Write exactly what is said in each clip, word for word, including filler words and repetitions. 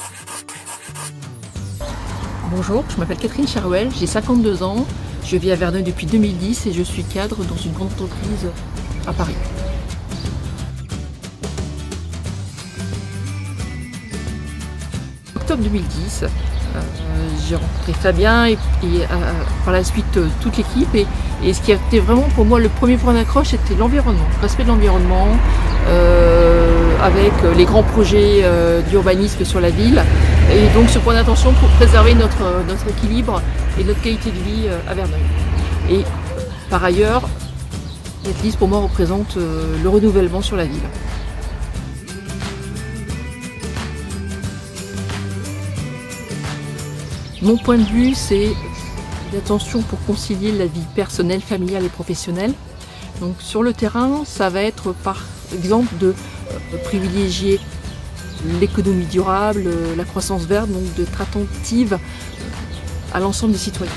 Bonjour, je m'appelle Catherine Charouel, j'ai cinquante-deux ans, je vis à Verneuil depuis deux mille dix et je suis cadre dans une grande entreprise à Paris. En octobre deux mille dix, euh, j'ai rencontré Fabien et, et euh, par la suite euh, toute l'équipe et, et ce qui a été vraiment pour moi le premier point d'accroche c'était l'environnement, le respect de l'environnement euh, avec les grands projets euh, d'urbanisme sur la ville et donc ce point d'attention pour préserver notre, notre équilibre et notre qualité de vie euh, à Verneuil. Et par ailleurs, Netlist pour moi représente euh, le renouvellement sur la ville. Mon point de vue, c'est l'attention pour concilier la vie personnelle, familiale et professionnelle. Donc sur le terrain, ça va être par exemple de euh, privilégier l'économie durable, euh, la croissance verte, donc d'être attentive à l'ensemble des citoyens.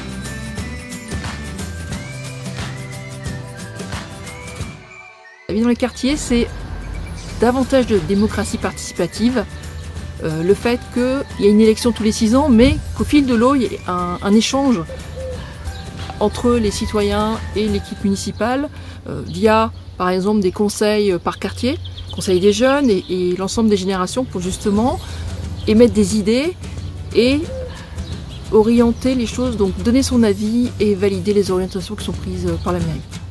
La vie dans les quartiers, c'est davantage de démocratie participative. Euh, le fait qu'il y a une élection tous les six ans, mais qu'au fil de l'eau, il y ait un, un échange entre les citoyens et l'équipe municipale euh, via, par exemple, des conseils par quartier, conseils des jeunes et, et l'ensemble des générations pour justement émettre des idées et orienter les choses, donc donner son avis et valider les orientations qui sont prises par la mairie.